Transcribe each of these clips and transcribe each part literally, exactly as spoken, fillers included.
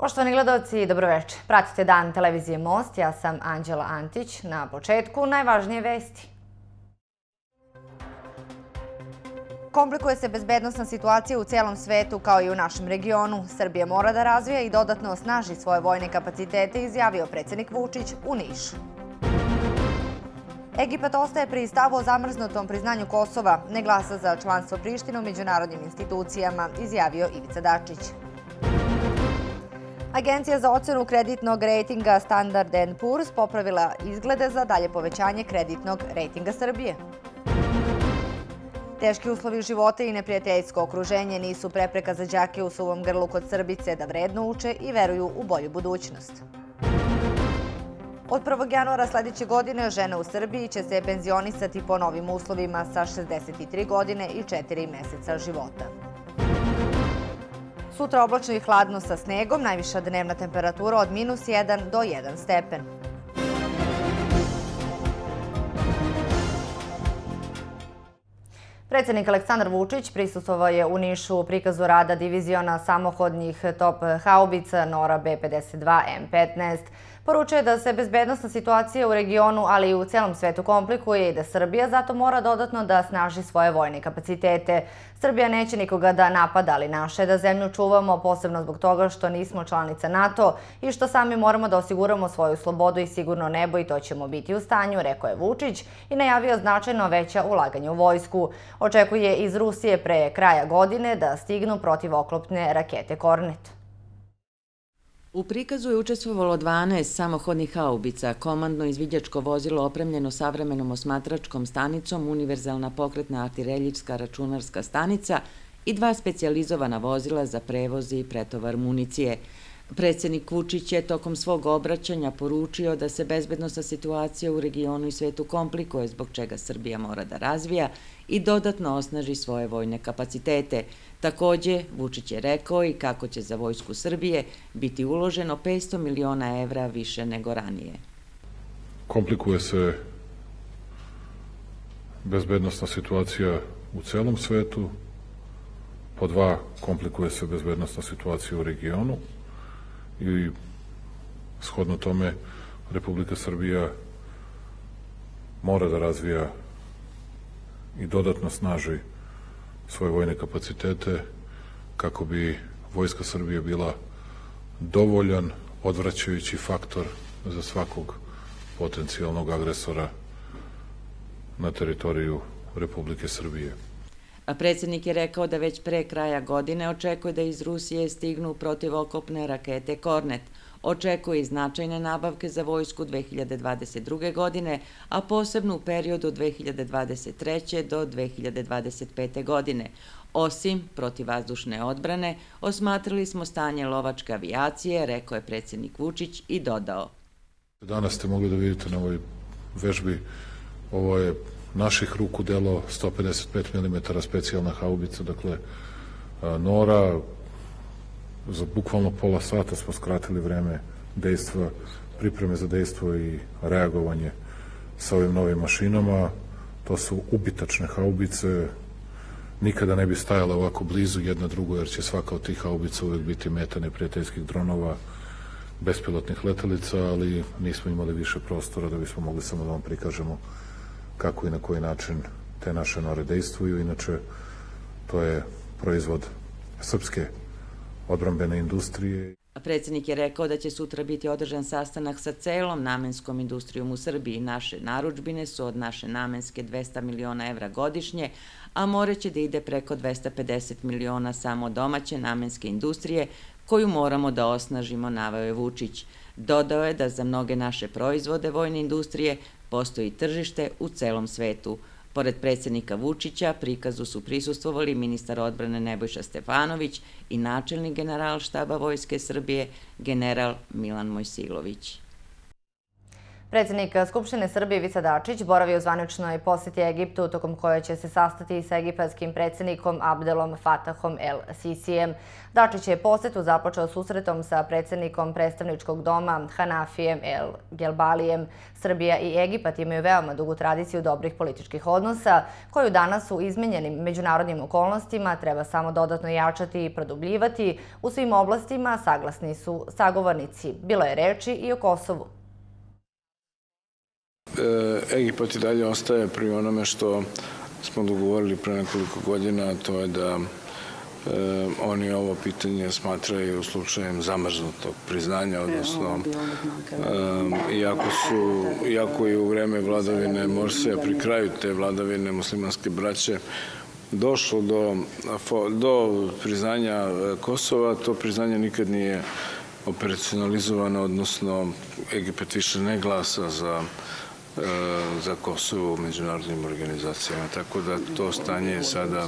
Poštovani gledalci, dobroveče. Pratite Dan televizije Most, ja sam Anđela Antić. Na početku najvažnije vesti. Komplikuje se bezbednosna situacija u cijelom svetu kao i u našem regionu. Srbija mora da razvija i dodatno osnaži svoje vojne kapacitete, izjavio predsjednik Vučić u Nišu. Egipat ostaje pri stavu o zamrznutom priznanju Kosova, ne glasa za članstvo Prištine u međunarodnim institucijama, izjavio Ivica Dačić. Agencija za ocenu kreditnog rejtinga Standard and Poor's popravila izglede za dalje povećanje kreditnog rejtinga Srbije. Teški uslovi života i neprijateljsko okruženje nisu prepreka za đake u suvom grlu kod Srbice da vredno uče i veruju u bolju budućnost. Od prvog januara sljedeće godine žene u Srbiji će se penzionisati po novim uslovima sa šezdeset tri godine i četiri meseca života. Sutra oblačno i hladno sa snegom, najviša dnevna temperatura od minus jedan do jedan stepen. Predsjednik Aleksandar Vučić prisustvovao je u Nišu u prikazu rada diviziona samohodnih top haubica Nora B pedeset dva M petnaest. Poručuje da se bezbednosna situacija u regionu, ali i u cijelom svetu komplikuje i da Srbija zato mora dodatno da snaži svoje vojne kapacitete. Srbija neće nikoga da napada, ali naše da zemlju čuvamo, posebno zbog toga što nismo članica NATO i što sami moramo da osiguramo svoju slobodu i sigurno nebo i to ćemo biti u stanju, rekao je Vučić i najavio značajno veća ulaganja u vojsku. Očekuje iz Rusije pre kraja godine da stignu protivoklopne rakete Kornet. U prikazu je učestvovalo dvanaest samohodnih haubica, komandno izviđačko vozilo opremljeno savremenom osmatračkom stanicom, univerzalna pokretna artiljerijska računarska stanica i dva specijalizovana vozila za prevoz i pretovar municije. Predsjednik Vučić je tokom svog obraćanja poručio da se bezbednosna situacija u regionu i svetu komplikuje, zbog čega Srbija mora da razvija i dodatno osnaži svoje vojne kapacitete. Također, Vučić je rekao i kako će za vojsku Srbije biti uloženo petsto miliona evra više nego ranije. Komplikuje se bezbednosna situacija u celom svetu. Po dva, komplikuje se bezbednosna situacija u regionu i shodno tome Republika Srbija mora da razvija i dodatno snaži svoje vojne kapacitete kako bi Vojska Srbije bila dovoljan odvraćajući faktor za svakog potencijalnog agresora na teritoriju Republike Srbije. Predsjednik je rekao da već pre kraja godine očekuje da iz Rusije stignu protivokopne rakete Kornet. Očekuje i značajne nabavke za vojsku dve hiljade dvadeset druge. godine, a posebno u periodu dve hiljade dvadeset treće. do dve hiljade dvadeset pete. godine. Osim protivvazdušne odbrane, osmatrali smo stanje lovačke avijacije, rekao je predsjednik Vučić i dodao. Danas ste mogli da vidite na ovoj vežbi, ovo je naših ruku delo sto pedeset pet milimetara specijalna haubica, dakle Nora. Za bukvalno pola sata smo skratili vreme dejstva, pripreme za dejstvo i reagovanje sa ovim novim mašinama. To su ubitačne haubice, nikada ne bi stajale ovako blizu jedna drugo, jer će svaka od tih haubica uvek biti meta neprijateljskih dronova, bespilotnih letelica, ali nismo imali više prostora da bismo mogli samo da vam prikažemo kako i na koji način te naše Nore dejstvuju. Inače, to je proizvod srpske odbrambene industrije. Predsjednik je rekao da će sutra biti održan sastanak sa celom namenskom industrijom u Srbiji. Naše narudžbine su od naše namenske dvesta miliona evra godišnje, a more će da ide preko dvesta pedeset miliona samo domaće namenske industrije, koju moramo da osnažimo, naveo je Vučić. Dodao je da za mnoge naše proizvode vojne industrije postoji tržište u celom svetu. Pored predsjednika Vučića, prikazu su prisustvovali ministar odbrane Nebojša Stefanović i načelnik generalštaba Vojske Srbije, general Milan Mojsilović. Predsjednik Skupštine Srbije Ivica Dačić boravi u zvaničnoj posjeti Egiptu, tokom koje će se sastati sa egipatskim predsjednikom Abdelom Fatahom El Sisijem. Dačić je posjetu započeo susretom sa predsjednikom predstavničkog doma Hanafijem El Gelbalijem. Srbija i Egipat imaju veoma dugu tradiciju dobrih političkih odnosa, koju danas u izmenjenim međunarodnim okolnostima treba samo dodatno jačati i produbljivati. U svim oblastima saglasni su sagovornici. Bilo je reči i o Kosovu. Egipat i dalje ostaje pri onome što smo dogovorili pre nekoliko godina, a to je da oni ovo pitanje smatraju slučajem zamrznutog priznanja, odnosno iako je u vreme vladavine Morsija pri kraju te vladavine muslimanske braće došlo do priznanja Kosova, to priznanje nikad nije operacionalizovano, odnosno Egipat više ne glasa za za Kosovo u međunarodnim organizacijama. Tako da to stanje sada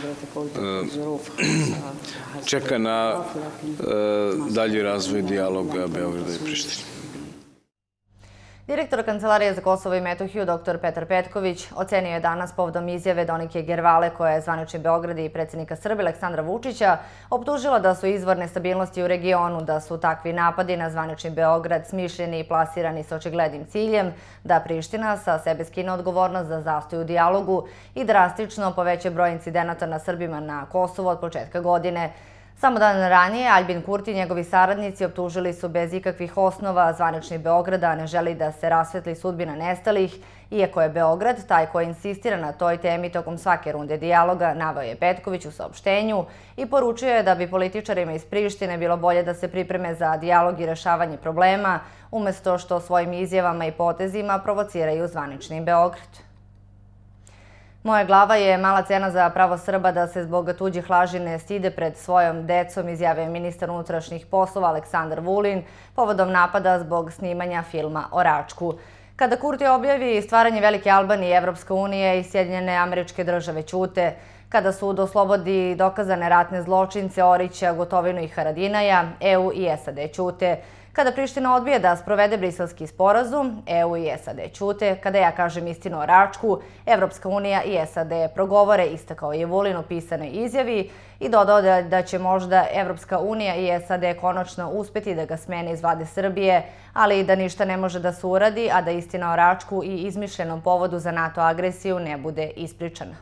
čeka na dalji razvoj dijaloga Beograda i Prištine. Direktor Kancelarije za Kosovo i Metohiju, doktor Petar Petković, ocenio je danas povodom izjave Donike Gervale, koja je zvanični Beograd i predsjednika Srbije Aleksandra Vučića optužila da su izvor nestabilnosti u regionu, da su takvi napadi na zvanični Beograd smišljeni i plasirani s očiglednim ciljem da Priština sa sebe skine odgovornost za zastoj u dijalogu i drastično poveća broj incidenata na Srbima na Kosovu od početka godine. Samo dan ranije Aljbin Kurti i njegovi saradnici optužili su bez ikakvih osnova zvanični Beograd da ne želi da se rasvetli sudbina nestalih, iako je Beograd taj koji insistira na toj temi tokom svake runde dijaloga, naveo je Petković u saopštenju i poručio je da bi političarima iz Prištine bilo bolje da se pripreme za dijalog i rešavanje problema, umesto što svojim izjavama i potezima provociraju zvanični Beograd. Moja glava je mala cena za pravo Srba da se zbog tuđih laži ne stide pred svojom decom, izjavio je ministar unutrašnjih poslova Aleksandar Vulin povodom napada zbog snimanja filma o Račku. Kada Kurti objavi stvaranje Velike Albanije, Evropska unija i Sjedinjene Američke Države ćute. Kada sud oslobodi dokazane ratne zločince Orića, Gotovinu i Haradinaja, E U i S A D ćute. Kada Priština odbije da sprovede briselski sporazum, E U i S A D ćute. Kada ja kažem istinu o Račku, Evropska unija i S A D progovore, istakao je Vulin u pisanoj izjavi i dodao da će možda Evropska unija i S A D konačno uspeti da ga smene iz vlade Srbije, ali i da ništa ne može da se uradi, a da istina o Račku i izmišljenom povodu za NATO agresiju ne bude ispričana.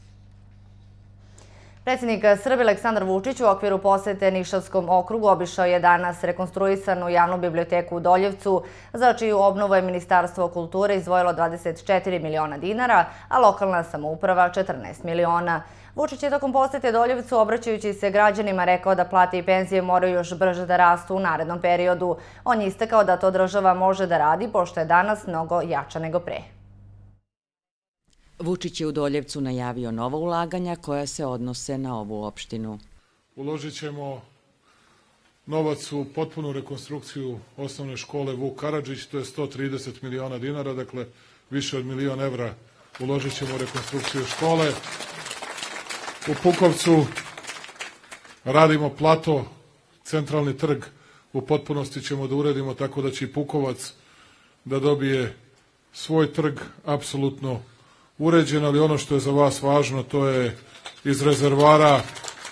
Predsjednik Srbije Aleksandar Vučić u okviru posete Nišavskom okrugu obišao je danas rekonstruisanu javnu biblioteku u Doljevcu, za čiju obnovu je Ministarstvo kulture izdvojilo dvadeset četiri miliona dinara, a lokalna samouprava četrnaest miliona. Vučić je tokom posete Doljevcu, obraćajući se građanima, rekao da plate i penzije moraju još brže da rastu u narednom periodu. On je istakao da to država može da radi, pošto je danas mnogo jača nego pre. Vučić je u Doljevcu najavio nova ulaganja koja se odnose na ovu opštinu. Uložit ćemo novac u potpunu rekonstrukciju osnovne škole Vuk Karadžić, to je sto trideset miliona dinara, dakle više od milion evra uložit ćemo u rekonstrukciju škole. U Pukovcu radimo plato, centralni trg, u potpunosti ćemo da uredimo tako da će i Pukovac da dobije svoj trg, apsolutno uređen, ali ono što je za vas važno, to je iz rezervara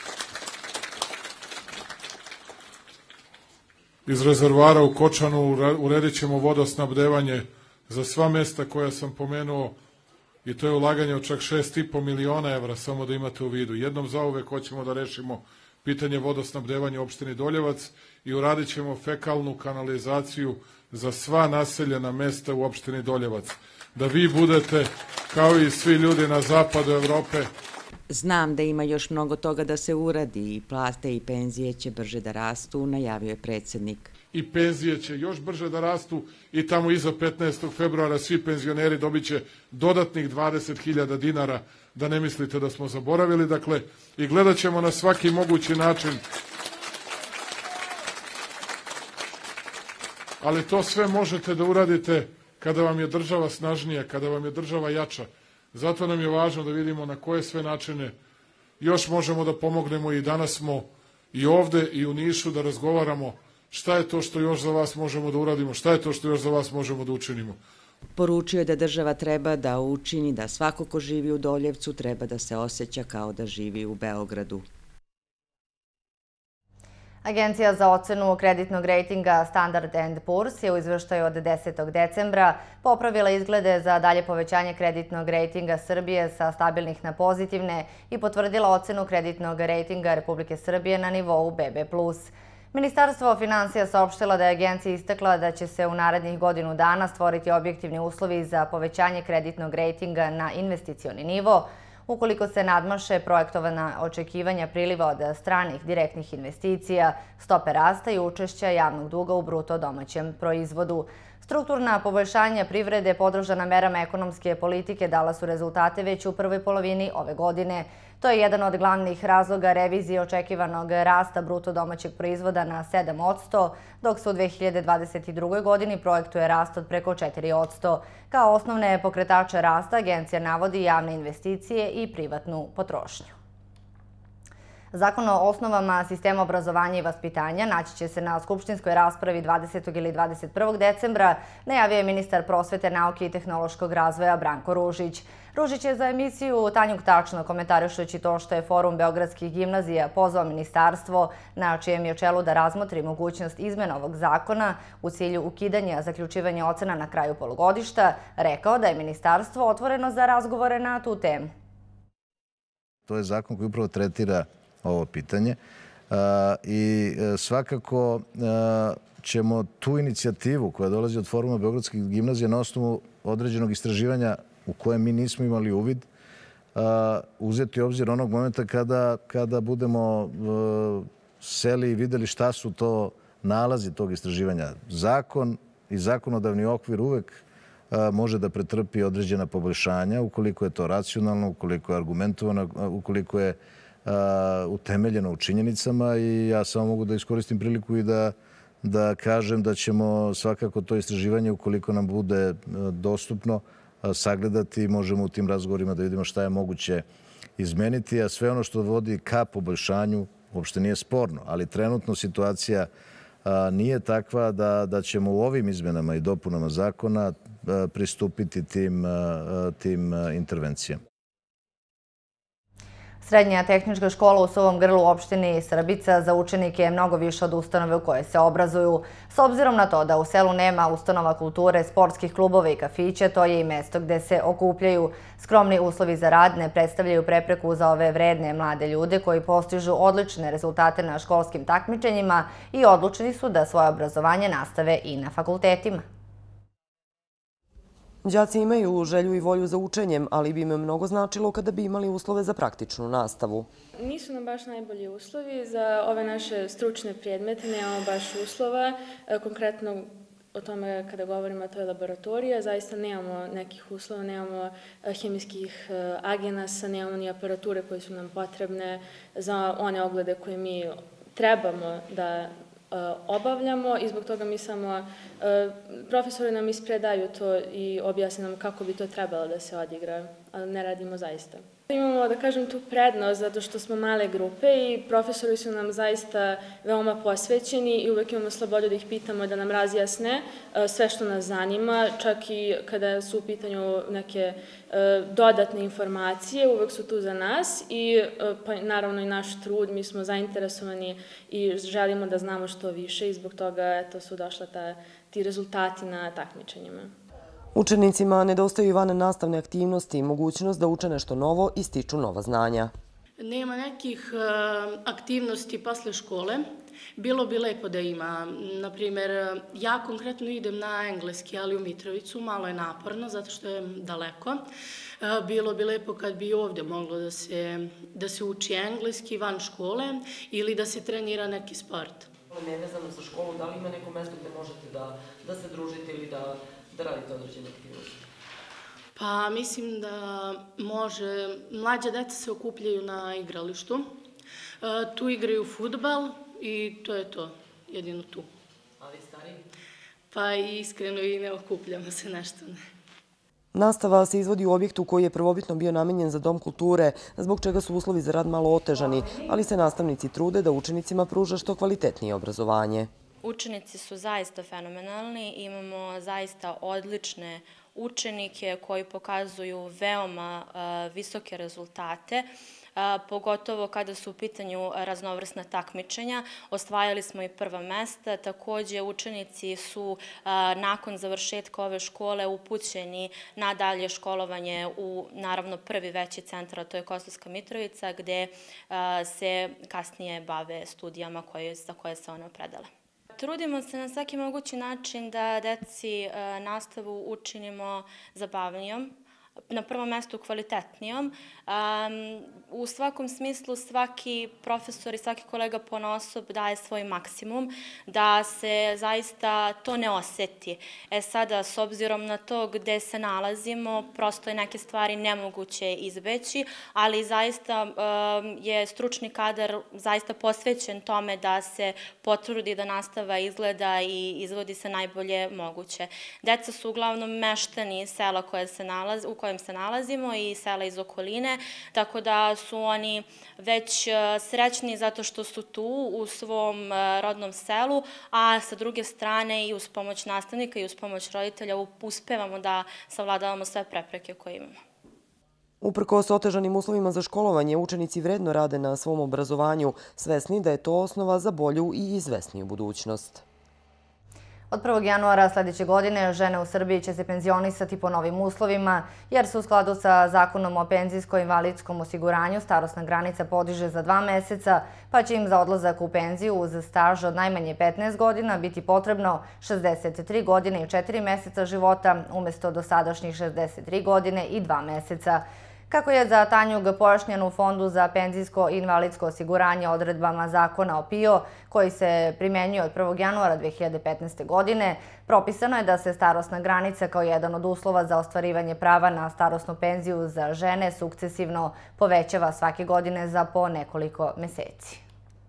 iz rezervara u Kočanu uredit ćemo vodosnabdevanje za sva mesta koja sam pomenuo i to je ulaganje od čak šest i po miliona evra, samo da imate u vidu. Jednom zauvek hoćemo da rešimo pitanje vodosnabdevanja u opštini Doljevac i uradit ćemo fekalnu kanalizaciju za sva naseljena mesta u opštini Doljevac. Da vi budete, kao i svi ljudi na zapadu Evrope. Znam da ima još mnogo toga da se uradi i plate i penzije će brže da rastu, najavio je predsjednik. I penzije će još brže da rastu i tamo iza petnaestog februara svi penzioneri dobit će dodatnih dvadeset hiljada dinara, da ne mislite da smo zaboravili. Dakle, i gledat ćemo na svaki mogući način. Ali to sve možete da uradite kada vam je država snažnija, kada vam je država jača. Zato nam je važno da vidimo na koje sve načine još možemo da pomognemo i danas smo i ovde i u Nišu da razgovaramo šta je to što još za vas možemo da uradimo, šta je to što još za vas možemo da učinimo. Poručio je da država treba da učini da svako ko živi u Doljevcu treba da se osjeća kao da živi u Beogradu. Agencija za ocenu kreditnog rejtinga Standard and Poor's je u izveštaju od desetog decembra popravila izglede za dalje povećanje kreditnog rejtinga Srbije sa stabilnih na pozitivne i potvrdila ocenu kreditnog rejtinga Republike Srbije na nivou be be plus. Ministarstvo finansija saopštila da je agencija istakla da će se u narednih godinu dana stvoriti objektivni uslovi za povećanje kreditnog rejtinga na investicioni nivo, ukoliko se nadmaše projektovana očekivanja priliva od stranih direktnih investicija, stope rasta i učešća javnog duga u bruto domaćem proizvodu. Strukturna poboljšanja privrede podržana merama ekonomske politike dala su rezultate već u prvoj polovini ove godine. To je jedan od glavnih razloga revizije očekivanog rasta bruto domaćeg proizvoda na sedam posto, dok se u dve hiljade dvadeset drugoj godini projektuje rast od preko četiri posto. Kao osnovne pokretače rasta agencija navodi javne investicije i privatnu potrošnju. Zakon o osnovama sistema obrazovanja i vaspitanja naći će se na skupštinskoj raspravi dvadesetog ili dvadeset prvog decembra, najavio je ministar prosvete, nauke i tehnološkog razvoja Branko Ružić. Ružić je za emisiju Tanjug tačno komentarišući to što je Forum beogradskih gimnazija pozvao ministarstvo na čijem je čelu da razmotri mogućnost izmena ovog zakona u cilju ukidanja zaključivanja ocena na kraju polugodišta, rekao da je ministarstvo otvoreno za razgovore na tu temu. To je zakon koji upravo tretira ovo pitanje i svakako ćemo tu inicijativu koja dolazi od Foruma beogradskih gimnazija na osnovu određenog istraživanja u kojem mi nismo imali uvid, uzeti u obzir onog momenta kada budemo seli i videli šta su to nalazi tog istraživanja. Zakon i zakonodavni okvir uvek može da pretrpi određena poboljšanja ukoliko je to racionalno, ukoliko je argumentovano, ukoliko je utemeljeno u činjenicama i ja samo mogu da iskoristim priliku i da, da kažem da ćemo svakako to istraživanje, ukoliko nam bude dostupno, sagledati i možemo u tim razgovorima da vidimo šta je moguće izmeniti, a sve ono što vodi ka poboljšanju uopšte nije sporno, ali trenutno situacija nije takva da, da ćemo u ovim izmenama i dopunama zakona pristupiti tim, tim intervencijama. Srednja tehnička škola u Suvom Grlu u opštini Srbica za učenike je mnogo više od ustanove u kojoj se obrazuju. S obzirom na to da u selu nema ustanova kulture, sportskih klubova i kafića, to je i mesto gde se okupljaju. Skromni uslovi za rad ne predstavljaju prepreku za ove vredne mlade ljude koji postižu odlične rezultate na školskim takmičenjima i odlučni su da svoje obrazovanje nastave i na fakultetima. Đaci imaju želju i volju za učenjem, ali bi im mnogo značilo kada bi imali uslove za praktičnu nastavu. Nisu nam baš najbolji uslovi za ove naše stručne predmete, nemamo baš uslova. Konkretno o tome kada govorimo, a to je laboratorija, zaista nemamo nekih uslova, nemamo hemijskih agenasa, nemamo ni aparature koje su nam potrebne za one oglede koje mi trebamo da obavljamo i zbog toga mi samo, profesori nam ispredaju to i objasne nam kako bi to trebalo da se odigra, ali ne radimo zaista. Imamo, da kažem, tu prednost zato što smo male grupe i profesori su nam zaista veoma posvećeni i uvek imamo slobodu da ih pitamo da nam razjasne sve što nas zanima, čak i kada su u pitanju neke dodatne informacije, uvek su tu za nas i pa, naravno i naš trud, mi smo zainteresovani i želimo da znamo što više i zbog toga eto, su došla ta, ti rezultati na takmičenjima. Učenicima nedostaju i van nastavne aktivnosti i mogućnost da uče nešto novo i stiču nova znanja. Nema nekih aktivnosti posle škole. Bilo bi lepo da ima. Naprimer, ja konkretno idem na engleski, ali u Mitrovicu. Malo je naporno, zato što je daleko. Bilo bi lepo kad bi ovdje moglo da se, da se uči engleski van škole ili da se trenira neki sport. Nevezano za školu, da li ima neko mesto gde možete da, da se družite ili da da radite određene aktivnosti? Pa mislim da može, mlađe deca se okupljaju na igralištu, tu igraju fudbal i to je to, jedino tu. Ali stariji? Pa iskreno i ne okupljamo se nešto, ne. Nastava se izvodi u objektu koji je prvobitno bio namenjen za dom kulture, zbog čega su uslovi za rad malo otežani, ali se nastavnici trude da učenicima pruža što kvalitetnije obrazovanje. Učenici su zaista fenomenalni, imamo zaista odlične učenike koji pokazuju veoma visoke rezultate, pogotovo kada su u pitanju raznovrsna takmičenja. Osvajali smo i prva mesta. Takođe, učenici su nakon završetka ove škole upućeni na dalje školovanje u, naravno, prvi veći centar, a to je Kosovska Mitrovica, gde se kasnije bave studijama za koje se one opredele. Trudimo se na svaki mogući način da deci nastavu učinimo zabavnijom, na prvom mestu kvalitetnijom. U svakom smislu svaki profesor i svaki kolega ponaosob daje svoj maksimum, da se zaista to ne oseti. E sada, s obzirom na to gde se nalazimo, prosto je neke stvari nemoguće izbeći, ali zaista je stručni kadar zaista posvećen tome da se potrudi da nastava izgleda i izvodi se najbolje moguće. Deca su uglavnom meštani sela u kojem se nalazimo i sela iz okoline, tako da su oni već srećni zato što su tu u svom rodnom selu, a sa druge strane i uz pomoć nastavnika i uz pomoć roditelja uspevamo da savladavamo sve prepreke koje imamo. Uprkos otežanim uslovima za školovanje, učenici vredno rade na svom obrazovanju, svesni da je to osnova za bolju i izvesniju budućnost. Od prvog januara sljedeće godine žene u Srbiji će se penzionisati po novim uslovima, jer se u skladu sa Zakonom o penzijsko-invalidskom osiguranju starosna granica podiže za dva meseca, pa će im za odlazak u penziju uz staž od najmanje petnaest godina biti potrebno šezdeset tri godine i četiri meseca života, umjesto dosadašnjih šezdeset tri godine i dva meseca. Kako je za Tanjug pojašnjeno u Fondu za penzijsko i invalidsko osiguranje odredbama Zakona o P I O, koji se primenjuje od prvog januara dve hiljade petnaeste. godine, propisano je da se starosna granica kao jedan od uslova za ostvarivanje prava na starosnu penziju za žene sukcesivno povećava svake godine za po nekoliko meseci.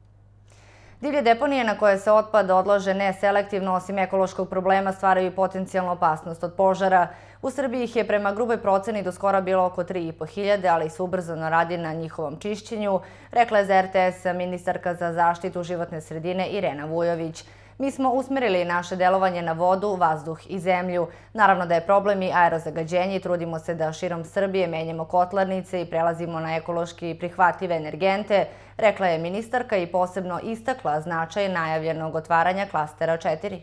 Divlje deponije na koje se otpad odlaže neselektivno, osim ekološkog problema, stvaraju potencijalnu opasnost od požara. U Srbiji ih je prema gruboj proceni do skora bilo oko tri i po hiljade, ali se ubrzano radi na njihovom čišćenju, rekla je za R T S ministarka za zaštitu životne sredine Irena Vujović. Mi smo usmerili naše delovanje na vodu, vazduh i zemlju. Naravno da je problem i aerozagađenje i trudimo se da širom Srbije menjamo kotlarnice i prelazimo na ekološki prihvatljive energente, rekla je ministarka i posebno istakla značaj najavljenog otvaranja klastera četiri.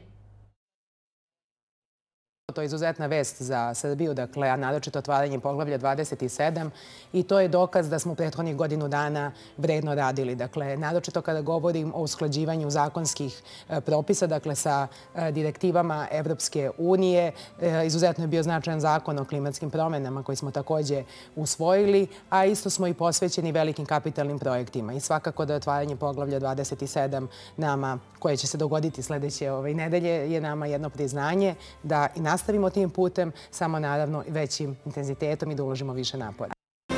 To je izuzetna vest za Srbiju, dakle, a naročito otvaranje poglavlja dvadeset sedam i to je dokaz da smo u prethodnih godinu dana vredno radili. Dakle, naročito kada govorim o usklađivanju zakonskih propisa, dakle, sa direktivama Evropske unije, izuzetno je bio značajan zakon o klimatskim promenama koji smo takođe usvojili, a isto smo i posvećeni velikim kapitalnim projektima. I svakako da je otvaranje poglavlja dvadeset sedam nama, koje će se dogoditi sledeće nedelje, je nama jedno priznanje da i nastavimo tim putem, samo naravno većim intenzitetom i da uložimo više napora.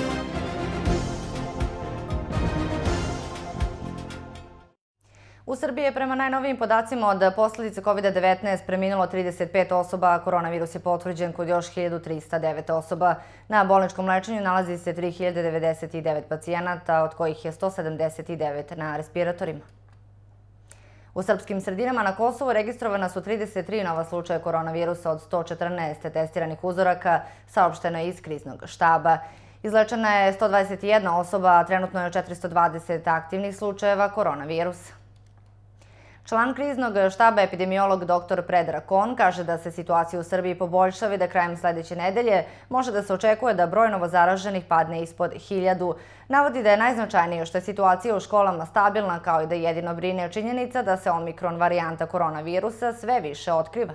U Srbiji je prema najnovijim podacima od posljedice kovid devetnaest preminulo trideset pet osoba, a koronavirus je potvrđen kod još hiljadu trista devet osoba. Na bolničkom lečenju nalazi se tri hiljade devedeset devet pacijenata, od kojih je sto sedamdeset devet na respiratorima. U srpskim sredinama na Kosovu registrovana su trideset tri nova slučaja koronavirusa od sto četrnaest testiranih uzoraka, saopšteno je iz kriznog štaba. Izlečena je sto dvadeset jedna osoba, a trenutno je četiristo dvadeset aktivnih slučajeva koronavirusa. Član kriznog štaba epidemiolog doktor Predrag Kon kaže da se situacija u Srbiji poboljšava i da krajem sljedeće nedelje može da se očekuje da broj novozaraženih padne ispod hiljadu. Navodi da je najznačajnije što je situacija u školama stabilna, kao i da jedino brine činjenica da se omikron varijanta koronavirusa sve više otkriva.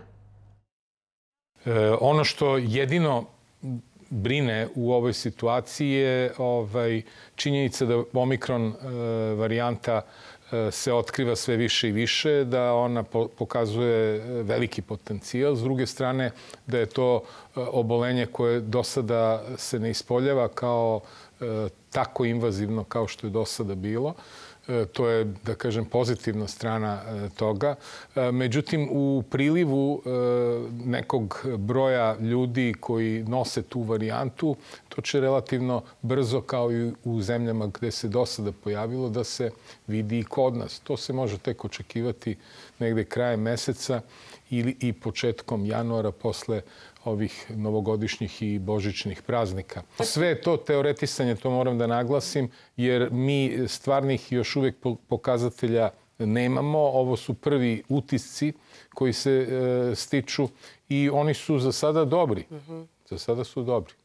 Ono što jedino brine u ovoj situaciji je činjenica da omikron varijanta se otkriva sve više i više, da ona pokazuje veliki potencijal. S druge strane, da je to obolenje koje do sada se ne ispoljava kao tako invazivno kao što je do sada bilo. To je, da kažem, pozitivna strana toga. Međutim, u prilivu nekog broja ljudi koji nose tu varijantu, to će relativno brzo, kao i u zemljama gde se do sada pojavilo, da se vidi i kod nas. To se može tek očekivati negde krajem meseca ili i početkom januara posle ovih novogodišnjih i božićnih praznika. Sve je to teoretisanje, to moram da naglasim, jer mi stvarnih još uvijek pokazatelja nemamo. Ovo su prvi utisci koji se stiču i oni su za sada dobri. Za sada su dobri.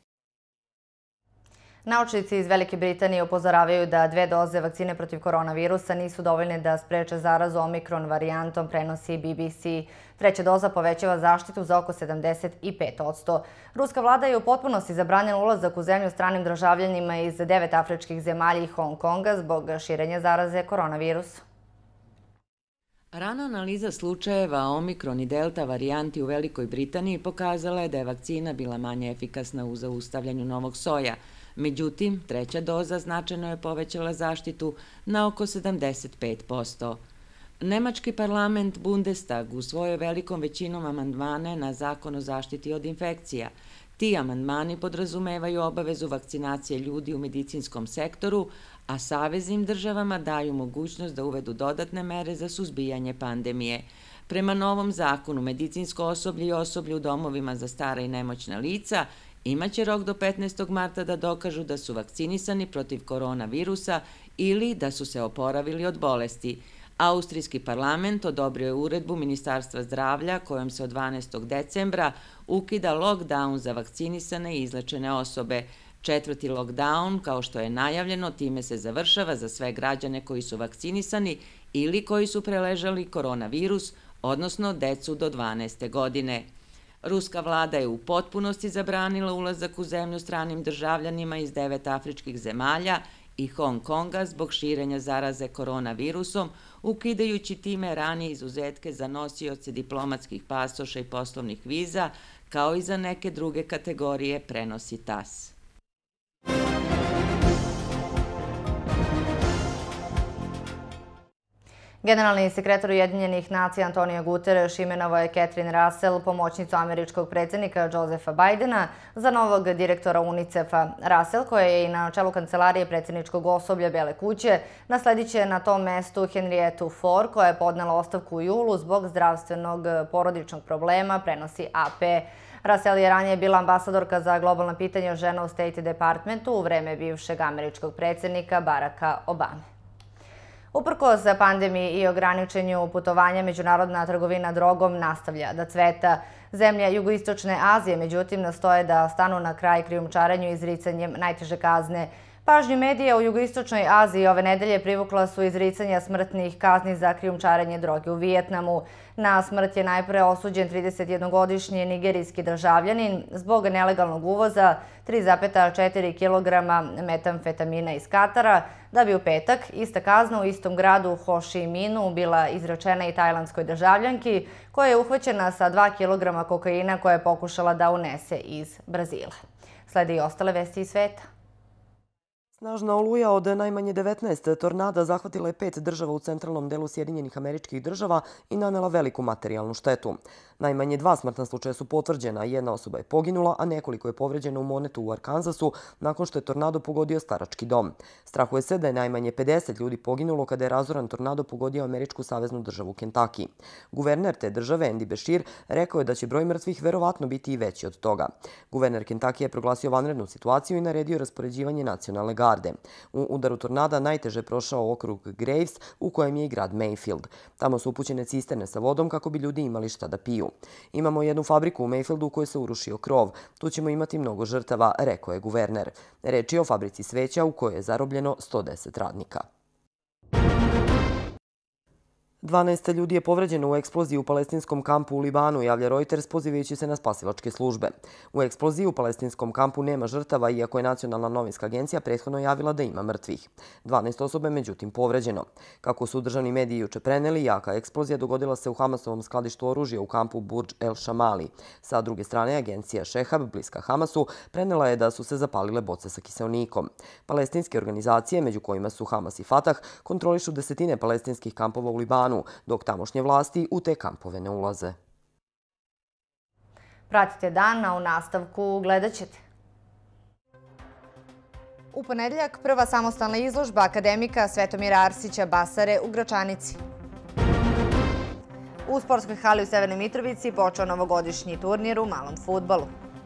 Naučnici iz Velike Britanije upozoravaju da dve doze vakcine protiv koronavirusa nisu dovoljne da spreče zarazu omikron varijantom, prenosi B B C. Treća doza povećava zaštitu za oko sedamdeset pet posto. Ruska vlada je u potpunosti zabranila ulazak u zemlju stranim državljanima iz devet afričkih zemalja i Hong Konga zbog širenja zaraze koronavirusa. Rana analiza slučajeva omikron i delta varijanti u Velikoj Britaniji pokazala je da je vakcina bila manje efikasna u zaustavljanju novog soja. Međutim, treća doza značajno je povećala zaštitu na oko sedamdeset pet posto. Nemački parlament Bundestag usvojio velikom većinom amandmane na zakon o zaštiti od infekcija. Ti amandmani podrazumevaju obavezu vakcinacije ljudi u medicinskom sektoru, a saveznim državama daju mogućnost da uvedu dodatne mere za suzbijanje pandemije. Prema novom zakonu, medicinsko osoblje i osoblje u domovima za stara i nemoćna lica imaće rok do petnaestog marta da dokažu da su vakcinisani protiv koronavirusa ili da su se oporavili od bolesti. Austrijski parlament odobrio je uredbu Ministarstva zdravlja kojom se od dvanaestog decembra ukida lockdown za vakcinisane i izlečene osobe. Četvrti lockdown, kao što je najavljeno, time se završava za sve građane koji su vakcinisani ili koji su preležali koronavirus, odnosno decu do dvanaeste godine. Ruska vlada je u potpunosti zabranila ulazak u zemlju stranim državljanima iz devet afričkih zemalja i Hong Konga zbog širenja zaraze koronavirusom, ukidajući time ranije izuzetke za nosioce diplomatskih pasoša i poslovnih viza, kao i za neke druge kategorije, prenosi tas. Generalni sekretar Ujedinjenih nacija Antonio Guterres imenovao je Catherine Russell, pomoćnicu američkog predsjednika Josepha Bidena, za novog direktora UNICEF-a. Russell, koja je i na čelu kancelarije predsjedničkog osoblja Bele kuće, nasledit će na tom mestu Henrietu Fore, koja je podnela ostavku u julu zbog zdravstvenog porodičnog problema, prenosi A P. Russell je ranije bila ambasadorka za globalna pitanja žena u State Departmentu u vreme bivšeg američkog predsjednika Baracka Obame. Uprkos pandemiji i ograničenju putovanja, međunarodna trgovina drogom nastavlja da cveta. Zemlje jugoistočne Azije, međutim, nastoje da stanu na kraj krijumčarenju izricanjem najteže kazne. Pažnju medija u jugoistočnoj Aziji ove nedelje privukla su izricanja smrtnih kazni za krijumčarenje droge u Vijetnamu. Na smrt je najpre osuđen tridesetjednogodišnji nigerijski državljanin zbog nelegalnog uvoza tri zarez četiri kilograma metamfetamina iz Katara, da bi u petak ista kazna u istom gradu Ho Chi Minu bila izrečena i tajlandskoj državljanki koja je uhvaćena sa dva kilograma kokaina koje je pokušala da unese iz Brazila. Slede i ostale vesti iz sveta. Snažna oluja od najmanje devetnaest tornada zahvatila je pet država u centralnom delu Sjedinjenih Američkih Država i nanela veliku materijalnu štetu. Najmanje dva smrtna slučaja su potvrđena, jedna osoba je poginula, a nekoliko je povređeno u Monetu u Arkansasu nakon što je tornado pogodio starački dom. Strahuje se da je najmanje pedeset ljudi poginulo kada je razoran tornado pogodio američku saveznu državu Kentucky. Guverner te države, Andy Beshear, rekao je da će broj mrtvih verovatno biti i veći od toga. Guverner Kentucky je proglasio vanrednu situaciju i naredio raspoređivanje nacionalne garde. U udaru tornada najteže prošao okrug Graves, u kojem je i grad Mayfield. Tamo su upućene cisterne sa vodom kako bi ljudi imali šta da piju. Imamo jednu fabriku u Mayfieldu u kojoj se urušio krov. Tu ćemo imati mnogo žrtava, rekao je guverner. Reč je o fabrici cveća u kojoj je zarobljeno sto deset radnika. dvanaest ljudi je povređeno u eksploziji u palestinskom kampu u Libanu, javlja Reuters pozivajući se na spasilačke službe. U eksploziji u palestinskom kampu nema žrtava, iako je Nacionalna novinska agencija prethodno javila da ima mrtvih. dvanaest osoba je međutim povređeno. Kako su državni mediji juče preneli, jaka eksplozija dogodila se u Hamasovom skladištu oružja u kampu Burj El Shamali. Sa druge strane, agencija Šehab, bliska Hamasu, prenela je da su se zapalile boce sa kiseonikom. Palestinske organizacije, među kojima su Hamas i Fatah, kontrolišu desetine palestinskih kampova u Libanu, dok tamošnje vlasti u te kampove ne ulaze. Pratite dan, a u nastavku gledat ćete. U ponedjeljak prva samostalna izložba akademika Svetomira Arsića Basare u Gračanici. U sportskoj hali u Severnoj Mitrovici počeo novogodišnji turnir u malom fudbalu.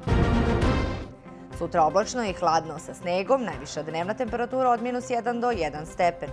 Sutra oblačno i hladno sa snegom, najviša dnevna temperatura od minus jedan do jedan stepen.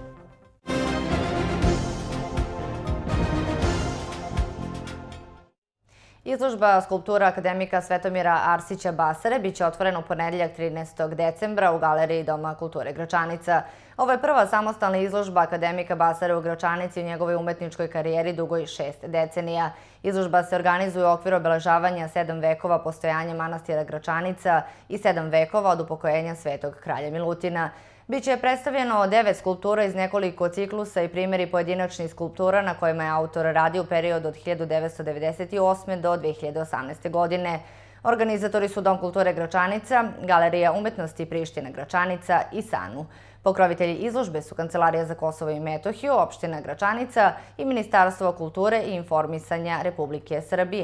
Izložba skulptura akademika Svetomira Arsića Basare biće otvorena u ponedjeljak trinaestog decembra u Galeriji Doma kulture Gračanica. Ovo je prva samostalna izložba akademika Basare u Gračanici u njegovoj umetničkoj karijeri dugoj šest decenija. Izložba se organizuje u okviru obeležavanja sedam vekova postojanja manastira Gračanica i sedam vekova od upokojenja Svetog kralja Milutina. Biće predstavljeno devet skulptura iz nekoliko ciklusa i primjeri pojedinačnih skulptura na kojima je autor radio u periodu od hiljadu devetsto devedeset osme. do dve hiljade osamnaeste. godine. Organizatori su Dom kulture Gračanica, Galerija umetnosti Priština Gračanica i Sanu. Pokrovitelji izložbe su Kancelarija za Kosovo i Metohiju, Opština Gračanica i Ministarstvo kulture i informisanja Republike Srbije.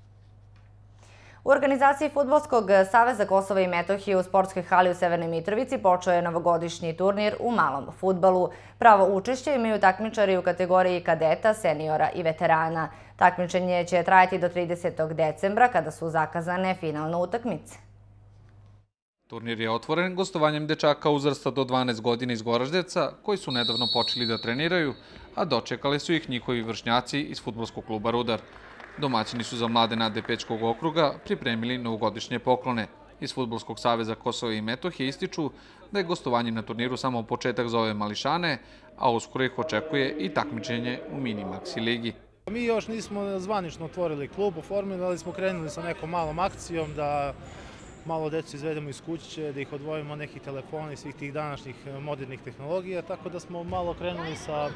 U organizaciji Fudbalskog saveza Kosova i Metohije u sportskoj hali u Severnoj Mitrovici počeo je novogodišnji turnir u malom fudbalu. Pravo učešće imaju takmičari u kategoriji kadeta, seniora i veterana. Takmičenje će trajati do tridesetog decembra kada su zakazane finalne utakmice. Turnir je otvoren gostovanjem dečaka uzrasta do dvanaest godina iz Goraždevca, koji su nedavno počeli da treniraju, a dočekali su ih njihovi vršnjaci iz fudbalskog kluba Rudar. Domaćini su za mlade nade Pečkog okruga pripremili novogodišnje poklone. Iz Fudbalskog saveza Kosova i Metohije ističu da je gostovanje na turniru samo početak za ove mališane, a uskoro ih očekuje i takmičenje u mini maksi ligi. Mi još nismo zvanično otvorili klub, oformili, ali smo krenuli sa nekom malom akcijom da malo decu izvedemo iz kuće, da ih odvojimo od nekih telefona i svih tih današnjih modernih tehnologija, tako da smo malo krenuli sa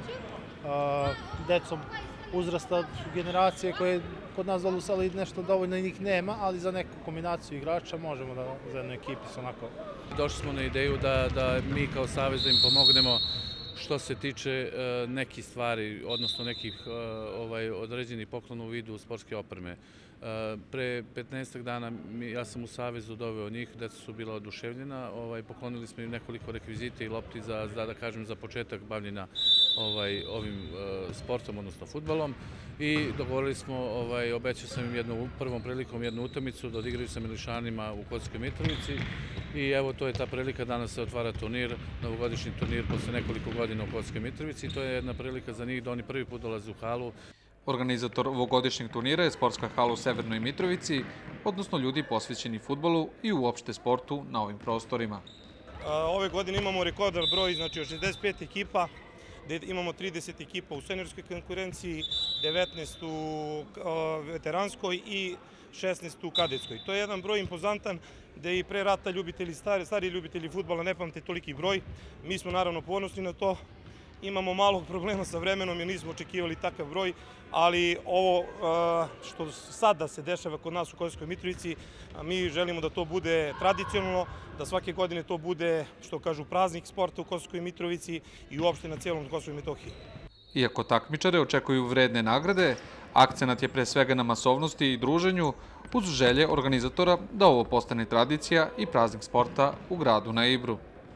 decom uzrasta generacije koje kod nas dolu sali nešto dovoljno i njih nema, ali za neku kombinaciju igrača možemo da za jednu ekipi su onako. Došli smo na ideju da, da mi kao savez da im pomognemo što se tiče uh, nekih stvari, odnosno nekih uh, ovaj, određenih poklona u vidu sportske opreme. Uh, pre petnaestak dana mi, ja sam u savezu doveo njih, deca su bila oduševljena, ovaj, poklonili smo im nekoliko rekvizita i lopti za, za, da kažem, za početak bavljenja ovaj, ovim uh, sportom, odnosno fudbalom. I dogovorili smo, ovaj, obećao sam im jednu, prvom prilikom jednu utakmicu da odigraju sa Milišanima u Kosovskoj Mitrovici. I evo, to je ta prilika, danas se otvara turnir, novogodišnji turnir posle nekoliko godina u Kosovskoj Mitrovici. I to je jedna prilika za njih da oni prvi put dolaze u halu. Organizator ovogodišnjeg turnira je sportska hala u Severnoj Mitrovici, odnosno ljudi posvećeni fudbalu i uopšte sportu na ovim prostorima. Ove godine imamo rekordan broj, znači od šezdeset pet ekipa, gde imamo trideset ekipa u seniorskoj konkurenciji, devetnaest u veteranskoj i šesnaest u kadetskoj. To je jedan broj impozantan, gde i pre rata ljubitelji, stari, stari ljubitelji fudbala ne pamte toliki broj. Mi smo naravno ponosni na to. Imamo malog problema sa vremenom jer nismo očekivali takav broj, ali ovo što sada se dešava kod nas u Kosovskoj Mitrovici, mi želimo da to bude tradicionalno, da svake godine to bude, što kažu, praznik sporta u Kosovskoj Mitrovici i uopšte na cijelom Kosovu i Metohiji. Iako takmičare očekuju vredne nagrade, akcenat je pre svega na masovnosti i druženju, uz želje organizatora da ovo postane tradicija i praznik sporta u gradu na Ibru.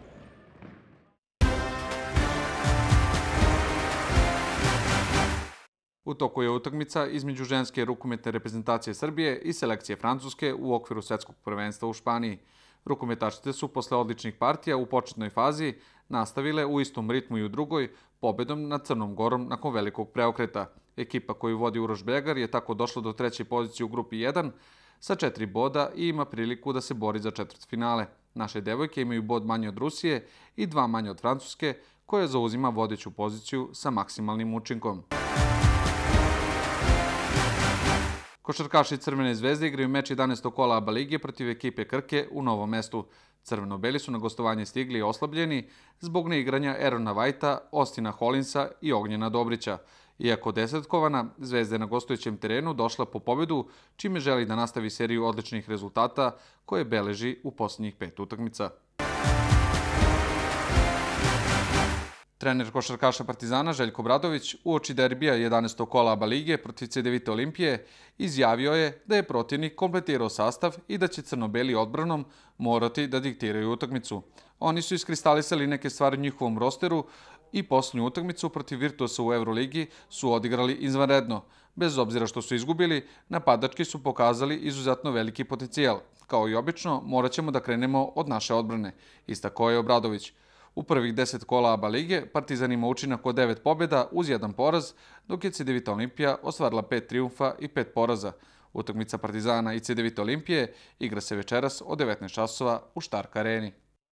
U toku je utakmica između ženske rukometne reprezentacije Srbije i selekcije Francuske u okviru svetskog prvenstva u Španiji. Rukometašice su posle odličnih partija u početnoj fazi nastavile u istom ritmu i u drugoj, pobedom nad Crnom Gorom nakon velikog preokreta. Ekipa koju vodi Uroš Bregar je tako došla do treće pozicije u grupi jedan sa četiri boda i ima priliku da se bori za četvrtfinale. Naše devojke imaju bod manje od Rusije i dva manje od Francuske, koja zauzima vodeću poziciju sa maksimalnim učinkom. Košarkaši Crvene zvezde igraju meč jedanaestog kola ABA lige protiv ekipe Krke u Novom Mestu. Crveno-beli su na gostovanje stigli oslabljeni zbog neigranja Erona Vajta, Ostina Holinsa i Ognjena Dobrića. Iako desetkovana, Zvezda je na gostujućem terenu došla po pobedu, čime želi da nastavi seriju odličnih rezultata koje beleži u posljednjih pet utakmica. Trener košarkaša Partizana Željko Obradović uoči derbija jedanaestog kola ABA lige protiv Cedevite Olimpije izjavio je da je protivnik kompletirao sastav i da će crno-beli odbranom morati da diktiraju utakmicu. Oni su iskristalisali neke stvari u njihovom rosteru i posljednju utakmicu protiv Virtuosa u Euroligi su odigrali izvanredno. Bez obzira što su izgubili, napadački su pokazali izuzetno veliki potencijal. Kao i obično, morat ćemo da krenemo od naše odbrane, istakao je Obradović. U prvih deset kola ABA lige Partizan ima učinak od devet pobjeda uz jedan poraz, dok je Cedevita Olimpija ostvarila pet trijumfa i pet poraza. Utakmica Partizana i Cedevita Olimpije igra se večeras od devetnaest časova u Štark areni.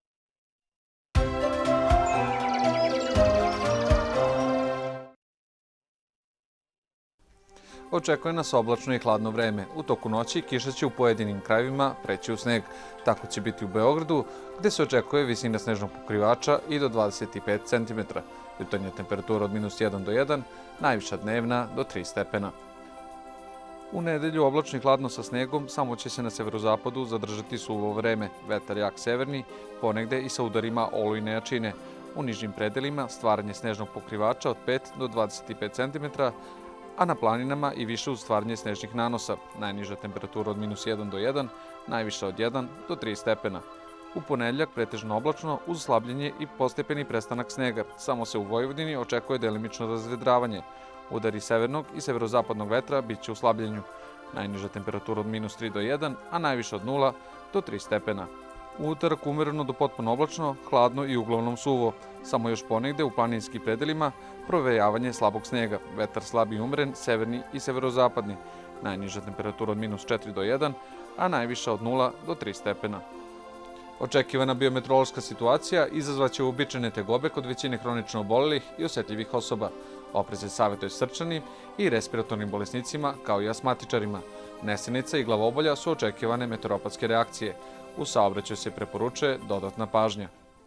Očekuje nas oblačno i hladno vreme. U toku noći kiša će u pojedinim krajevima preći u sneg. Tako će biti u Beogradu, gde se očekuje visina snežnog pokrivača i do dvadeset pet centimetara. Jutarnja temperatura od minus jedan do jedan, najviša dnevna do tri stepena. U nedelju oblačno i hladno sa snegom, samo će se na severozapadu zadržati suvo vreme. Vetar jak severni, ponegde i sa udarima olujne jačine. U nižim predelima stvaranje snežnog pokrivača od pet do dvadeset pet centimetara, a na planinama i više uz stvaranje snežnih nanosa. Najniža temperatura od minus jedan do jedan, najviša od jedan do tri stepena. U ponedeljak pretežno oblačno uz slabljenje i postepeni prestanak snega. Samo se u Vojvodini očekuje delimično razvedravanje. Udari severnog i severozapadnog vetra bit će u slabljenju. Najniža temperatura od minus tri do jedan, a najviša od nula do tri stepena. U utorak umereno do potpuno oblačno, hladno i uglavnom suvo. Samo još ponegde u planinskim predelima provejavanje slabog snega. Vetar slab i umeren, severni i severozapadni. Najniža temperatura od minus četiri do jedan, a najviša od nula do tri stepena. Očekivana biometeorološka situacija izazvaće uobičajene tegobe kod većine hronično obolelih i osetljivih osoba. Oprez se savjetuje srčanim i respiratornim bolesnicima kao i asmatičarima. Nesenica i glavobolja su očekivane meteoropatske reakcije. U saobraćaju se preporučuje dodatna pažnja.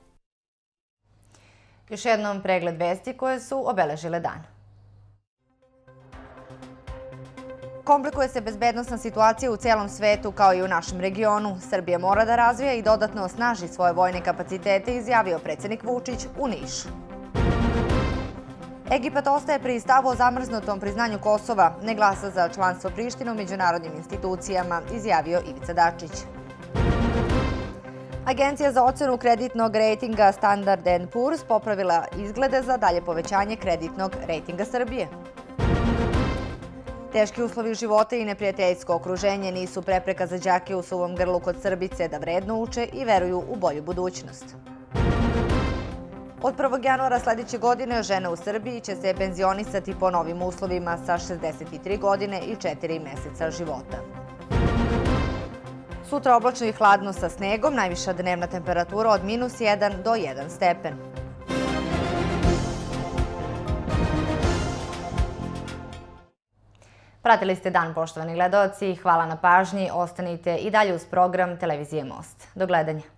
Još jednom pregled vesti koje su obeležile dan. Komplikuje se bezbednosna situacija u celom svetu kao i u našem regionu. Srbija mora da razvija i dodatno osnaži svoje vojne kapacitete, izjavio predsjednik Vučić u Nišu. Egipat ostaje pri stavu o zamrznutom priznanju Kosova, ne glasa za članstvo Prištine u međunarodnim institucijama, izjavio Ivica Dačić. Agencija za ocenu kreditnog rejtinga Standard and Poor's popravila izglede za dalje povećanje kreditnog rejtinga Srbije. Teški uslovi života i neprijateljsko okruženje nisu prepreka za đake u suvom grlu kod Srbice da vredno uče i veruju u bolju budućnost. Od prvog januara sljedeće godine žene u Srbiji će se penzionisati po novim uslovima sa šezdeset tri godine i četiri meseca života. Sutra oblačno i hladno sa snegom, najviša dnevna temperatura od minus jedan do jedan stepen. Pratili ste dan, poštovani gledaoci. Hvala na pažnji. Ostanite i dalje uz program Televizije Most. Do gledanja.